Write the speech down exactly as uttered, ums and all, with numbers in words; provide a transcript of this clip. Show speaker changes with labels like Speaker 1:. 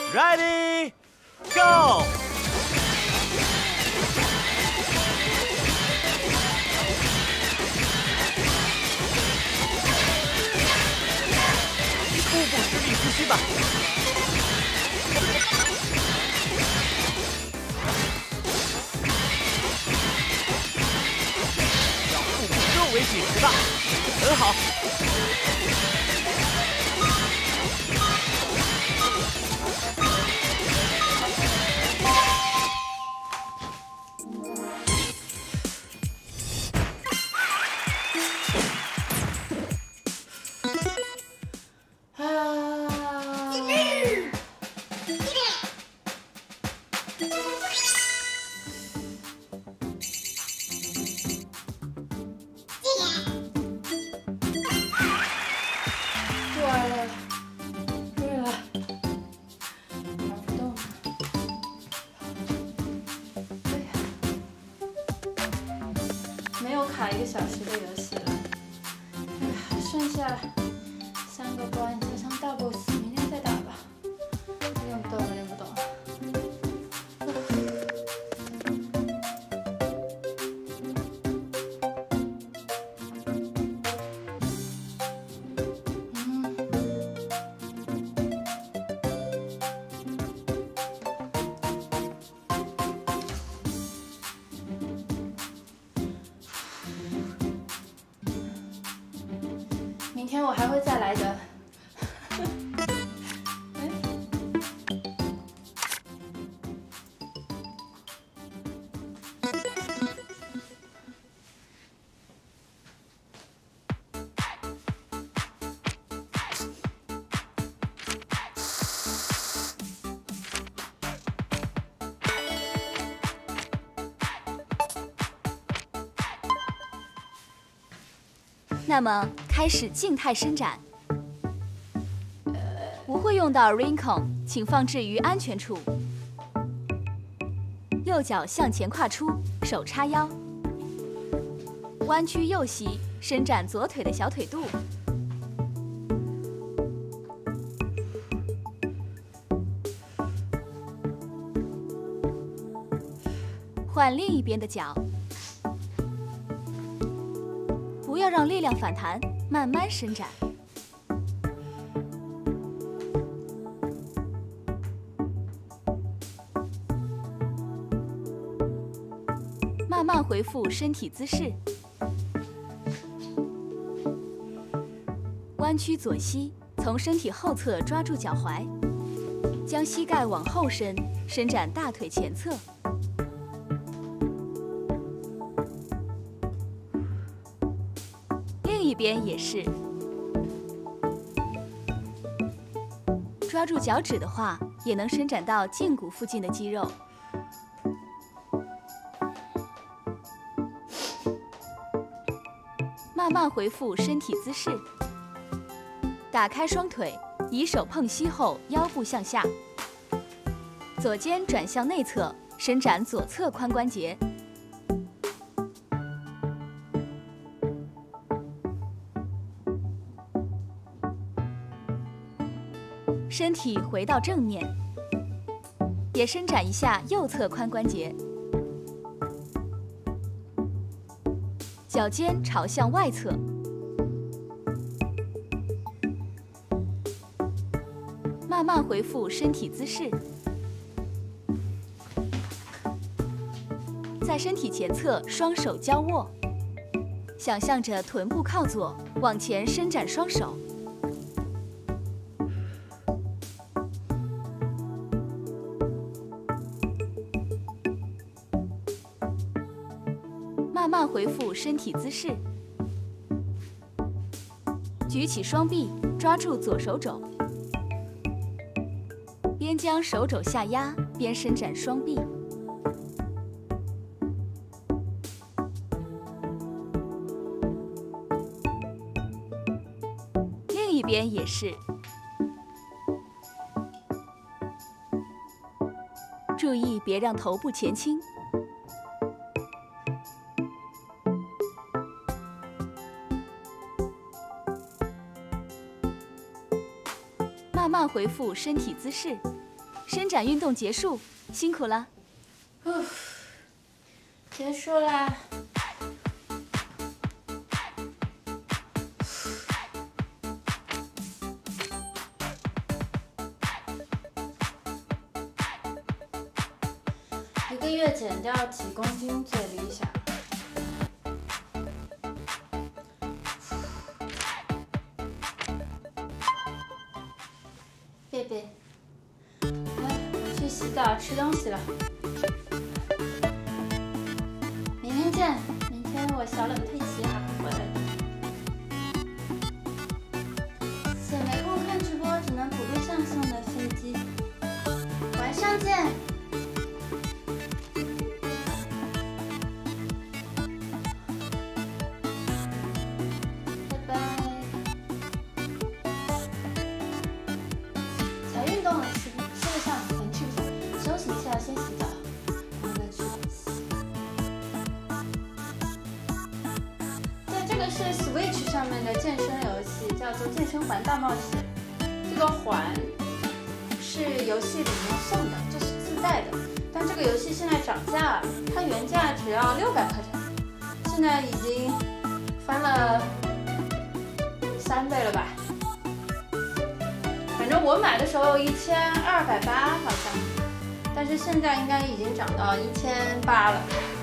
Speaker 1: Ready, go！ 腹部实力呼吸吧。让腹部更为紧实吧，很好。
Speaker 2: 卡一个小时的游戏了，哎呀，剩下三个关加上大 boss， 明天再打吧。练不动了，练不动了。明天我还会再来的。哎，
Speaker 3: 那么开始静态伸展，不会用到 Rincon， 请放置于安全处。右脚向前跨出，手叉腰，弯曲右膝，伸展左腿的小腿肚。换另一边的脚。 不要让力量反弹，慢慢伸展。慢慢恢复身体姿势，弯曲左膝，从身体后侧抓住脚踝，将膝盖往后伸，伸展大腿前侧。 一边也是，抓住脚趾的话，也能伸展到胫骨附近的肌肉。慢慢恢复身体姿势，打开双腿，以手碰膝后，腰部向下，左肩转向内侧，伸展左侧髋关节。 身体回到正面，也伸展一下右侧髋关节，脚尖朝向外侧，慢慢恢复身体姿势，在身体前侧双手交握，想象着臀部靠左，往前伸展双手。 慢慢恢复身体姿势，举起双臂，抓住左手肘，边将手肘下压，边伸展双臂。另一边也是，注意别让头部前倾。 慢慢恢复身体姿势， 伸展运动结束，辛苦了。
Speaker 2: 哦，结束啦。一个月减掉几公斤最理想？贝贝，哎，我去洗澡吃东西了。明天见，明天我小冷佩奇还会回来的。姐没空看直播，只能补录像送的飞机。晚上见。是 Switch 上面的健身游戏，叫做《健身环大冒险》。这个环是游戏里面送的，这是自带的。但这个游戏现在涨价了，它原价只要六百块钱，现在已经翻了三倍了吧？反正我买的时候一千二百八好像，但是现在应该已经涨到一千八了。